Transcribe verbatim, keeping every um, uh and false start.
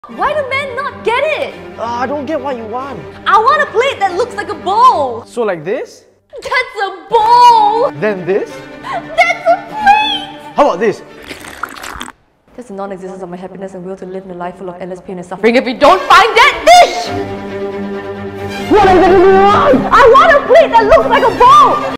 Why do men not get it? Uh, I don't get what you want. I want a plate that looks like a bowl. So like this? That's a bowl. Then this? That's a plate. How about this? That's the non-existence of my happiness and will to live in a life full of endless pain and suffering if we don't find that dish! What is it you want? I want a plate that looks like a bowl!